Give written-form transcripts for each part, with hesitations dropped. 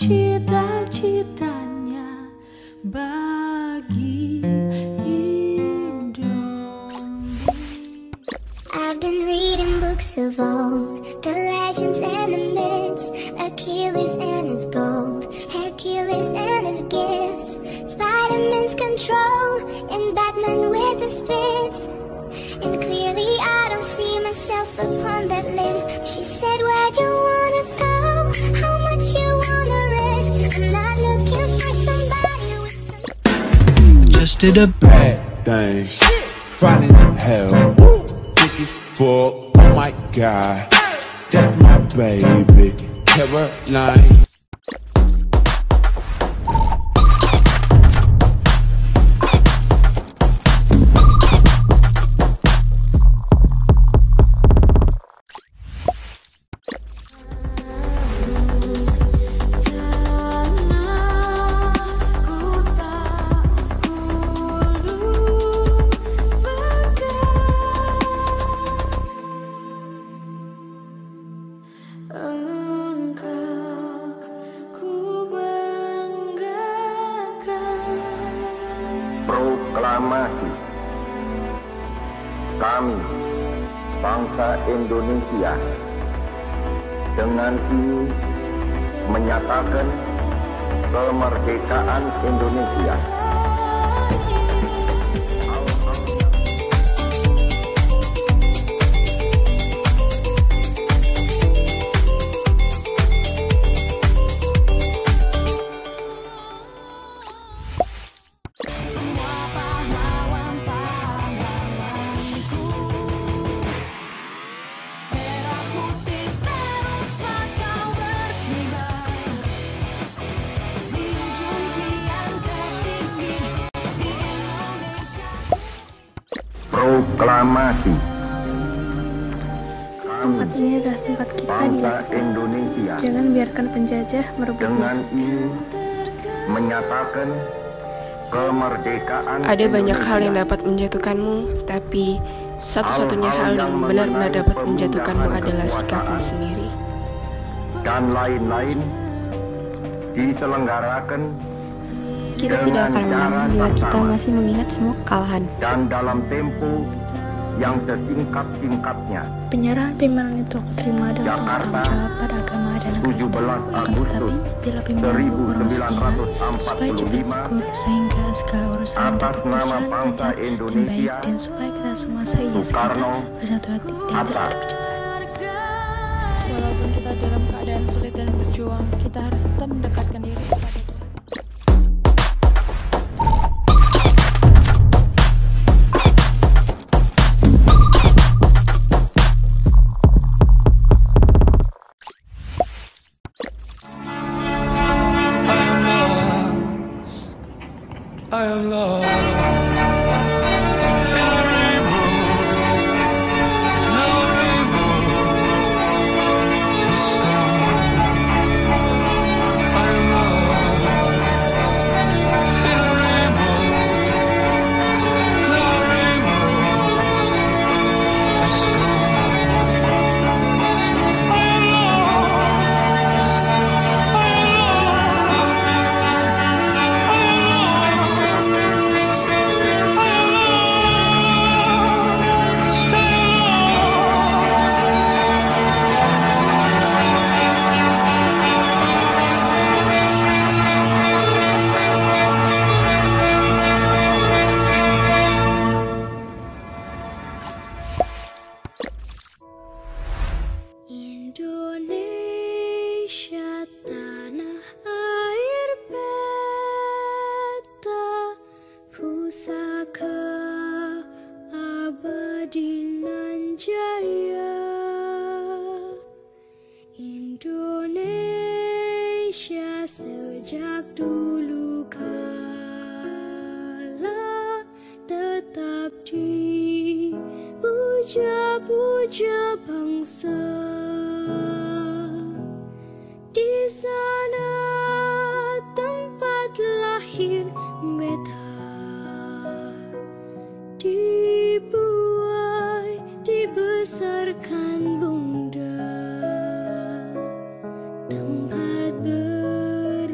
cita-citanya bagi Indonesia. I've been reading books of old, the legends and the myths, Achilles and his gold, Hercules and his gifts, Spider-Man's control, and Batman with his fists. And clearly I don't see myself upon that list. She said, where'd you wanna go? How much you wanna risk? I'm not looking for somebody with some... Just did a bad thing, fine as hell, thick as fuck, oh my god, that's my baby, Caroline. Proklamasi. Kami, bangsa Indonesia, dengan ini menyatakan kemerdekaan Indonesia. Proklamasi. Tempat ini adalah tempat kita Bangsa di Indonesia. Jangan biarkan penjajah merebutnya. Dengan ini menyatakan kemerdekaan. Ada banyak hal yang dapat menjatuhkanmu, tapi satu-satunya hal yang benar-benar dapat menjatuhkanmu adalah sikapmu sendiri. Dan lain-lain diselenggarakan Kita tidak akan menang bila kita masih mengingat semua kekalahan. dan dalam tempo yang sesingkat-singkatnya. Penyerahan pimpinan itu aku terima dengan Jakarta, tanggung jawab pada agama dan negara 17 kita. Akan tetapi, bila pimpinan itu orang setia, supaya cepat 1945 tegur sehingga segala urusan atas dapat nama berjalan bangsa lancar dan baik, Indonesia, dan supaya kita semua seiya sekata Soekarno, bersatu hati dan Hatta. tidak terpecah. Walaupun kita dalam keadaan sulit dan berjuang, kita harus tetap mendekatkan diri kepada Tuhan. I am lost in a rainbow, no rainbow is gone. I am lost in a rainbow, no rainbow is gone. I am lost. I am Indonesia, tanah air beta, pusaka abadi nan jaya. Indonesia sejak dulu kala tetap dipuja-puja bangsa. Di sana tempat lahir beta, dibuai, dibesarkan bunda, tempat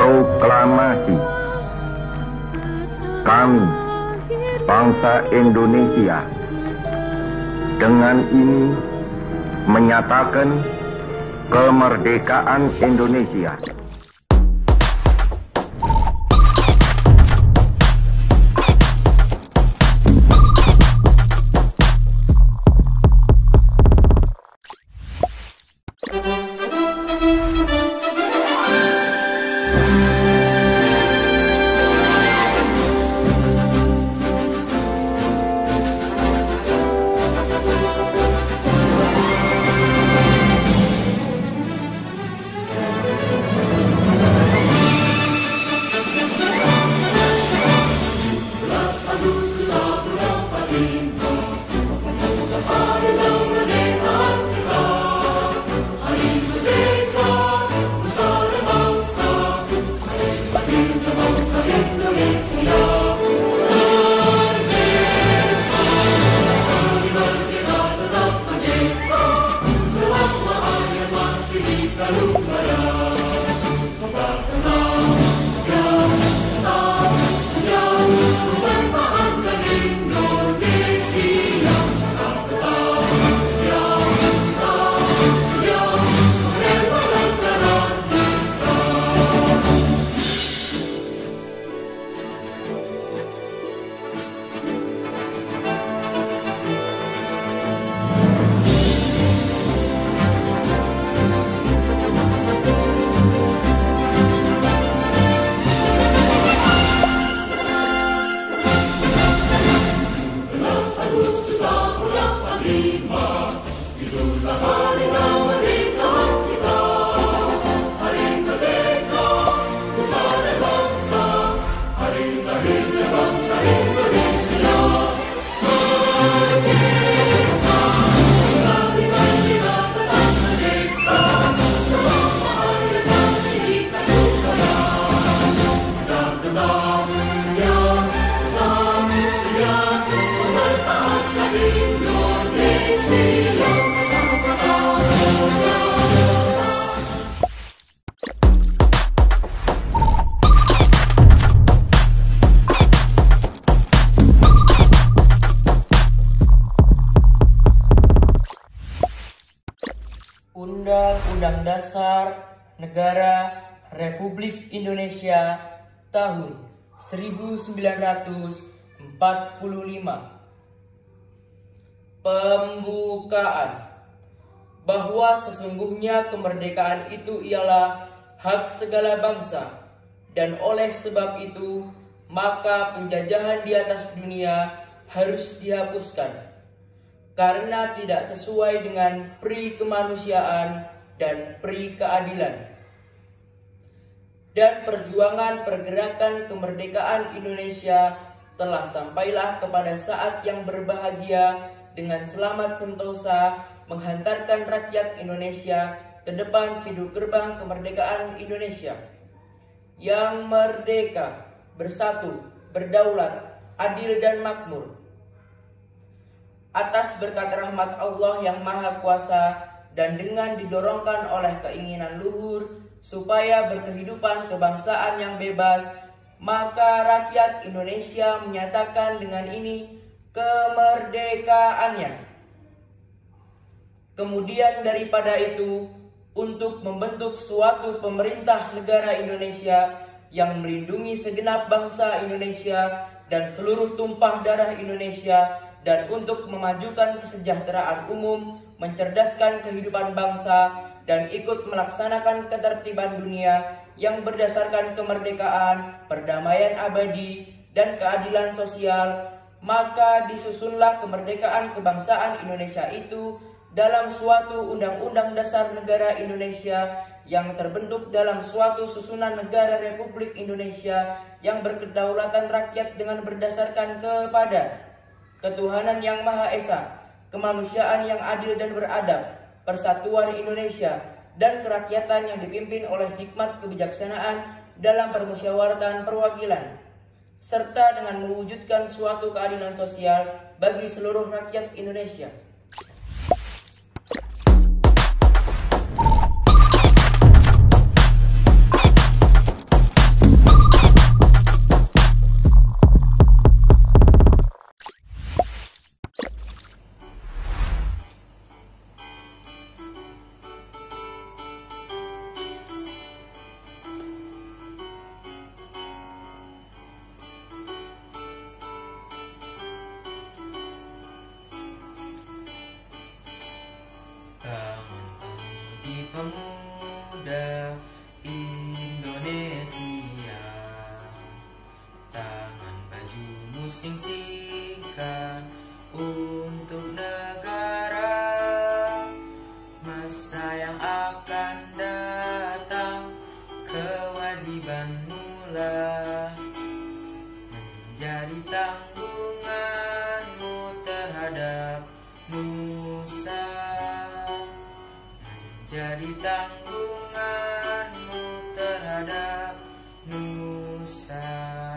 Proklamasi. Kami, bangsa Indonesia, dengan ini menyatakan kemerdekaan Indonesia. Undang-Undang Dasar Negara Republik Indonesia tahun 1945. Pembukaan. Bahwa sesungguhnya kemerdekaan itu ialah hak segala bangsa, dan oleh sebab itu maka penjajahan di atas dunia harus dihapuskan karena tidak sesuai dengan pri kemanusiaan dan pri keadilan. Dan perjuangan pergerakan kemerdekaan Indonesia telah sampailah kepada saat yang berbahagia dengan selamat sentosa menghantarkan rakyat Indonesia ke depan pintu gerbang kemerdekaan Indonesia yang merdeka, bersatu, berdaulat, adil dan makmur. Atas berkat rahmat Allah yang Maha Kuasa dan dengan didorongkan oleh keinginan luhur supaya berkehidupan kebangsaan yang bebas, maka rakyat Indonesia menyatakan dengan ini kemerdekaannya. Kemudian daripada itu, untuk membentuk suatu pemerintah negara Indonesia yang melindungi segenap bangsa Indonesia dan seluruh tumpah darah Indonesia, dan untuk memajukan kesejahteraan umum, mencerdaskan kehidupan bangsa, dan ikut melaksanakan ketertiban dunia yang berdasarkan kemerdekaan, perdamaian abadi, dan keadilan sosial, maka disusunlah kemerdekaan kebangsaan Indonesia itu dalam suatu Undang-Undang Dasar Negara Indonesia yang terbentuk dalam suatu susunan negara Republik Indonesia yang berkedaulatan rakyat dengan berdasarkan kepada ketuhanan yang Maha Esa, kemanusiaan yang adil dan beradab, persatuan Indonesia, dan kerakyatan yang dipimpin oleh hikmat kebijaksanaan dalam permusyawaratan perwakilan, serta dengan mewujudkan suatu keadilan sosial bagi seluruh rakyat Indonesia. menjadi tanggunganmu terhadap nusa.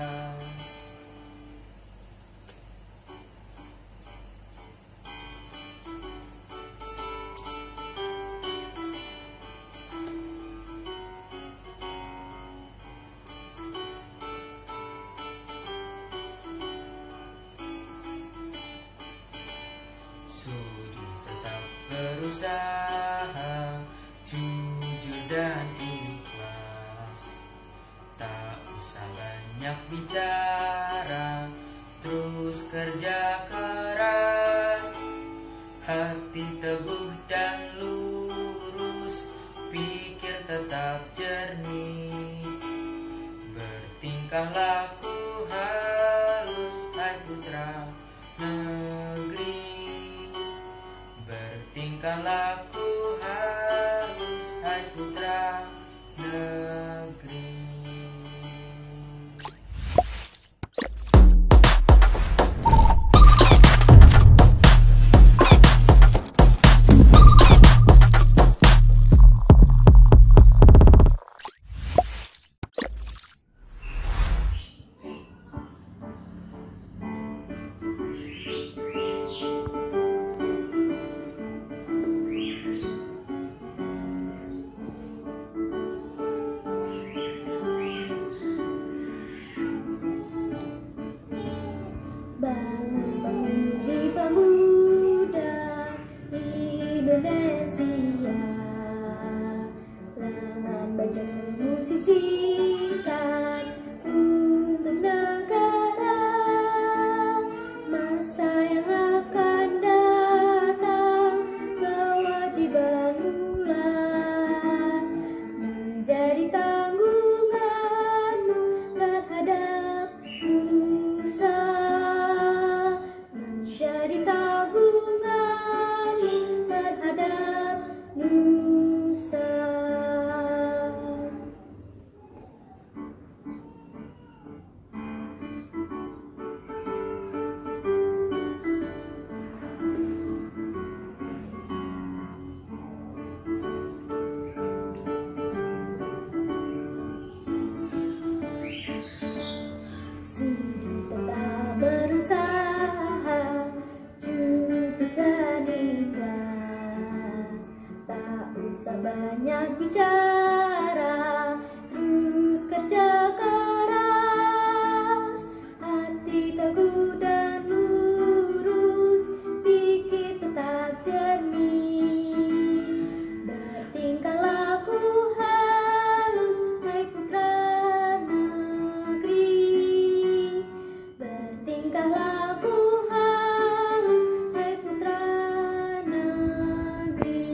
Sudi tetap berusaha, jujur dan ikhlas. Tak usah banyak bicara, terus kerja keras. Hati teguh dan lurus, pikir tetap jernih. Bertingkah laku halus, hai putra negeri. Bertingkah laku halus, hai putra negeri. Bangsa pemuda Indonesia, lengan bajumu sisihkan untuk negara. Masa yang akan datang, kewajiban ulang menjadi tanggunganmu terhadap nusa. Menjadi tanggunganmu terhadap nusa. Sudi tetap berusaha, jujur dan ikhlas. Tak usah banyak bicara, terus kerja keras. Hati teguh dan lurus, pikir tetap jernih. Bertingkah laku halus, hai putra negeri. Bertingkah laku halus, hai putra negeri.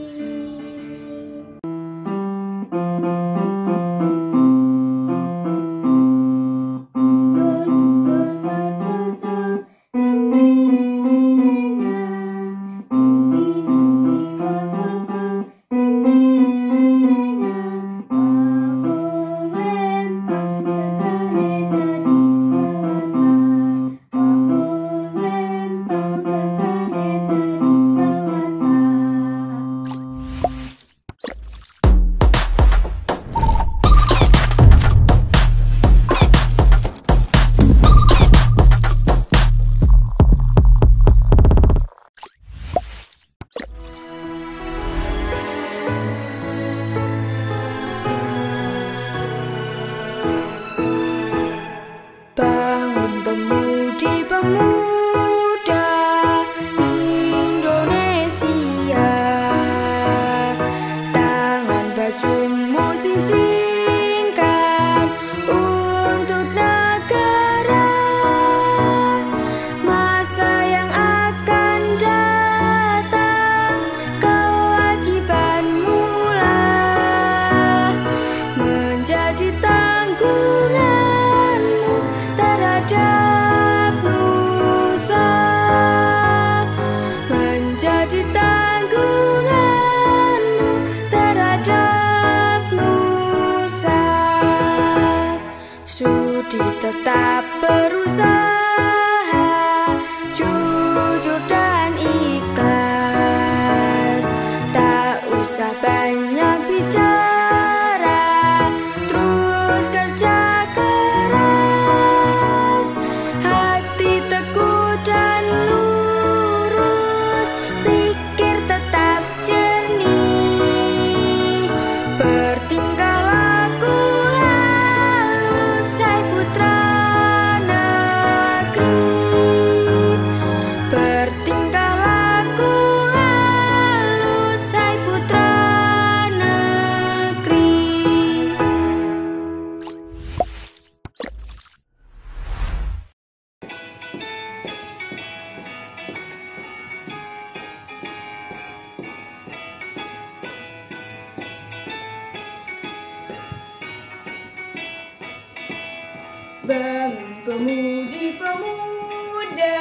Bangun pemudi-pemuda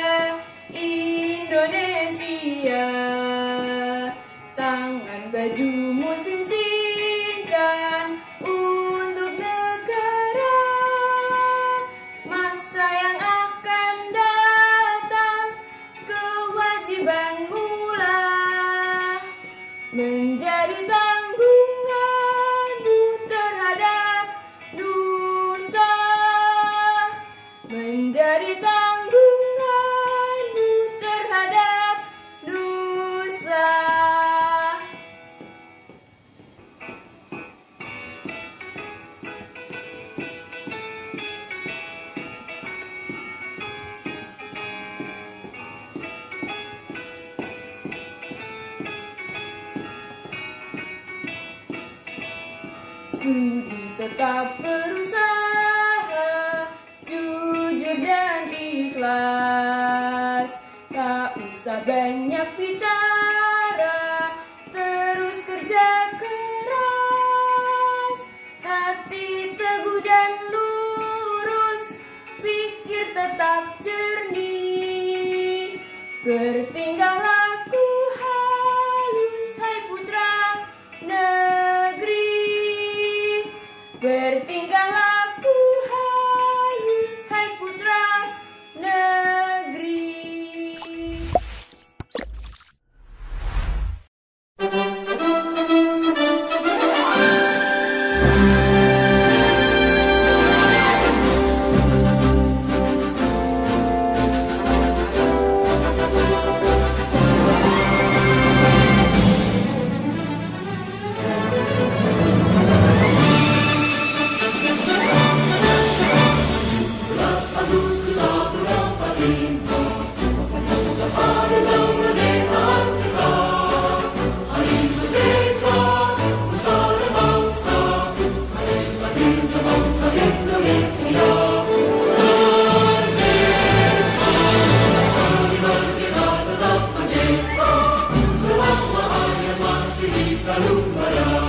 Indonesia, tangan bajumu sing-singkan untuk negara. Masa yang akan datang, kewajibanmu lah menjadi tanggunganmu terhadap nusa, menjadi tanggunganmu terhadap nusa. Sudi tetap berusaha, jujur dan ikhlas. Tak usah banyak bicara, terus kerja keras. Hati teguh dan lurus, pikir tetap jernih. Bertingkah laku halus, hai putra negeri. Bertingkah laku halus, hai putra negeri. Kalung merah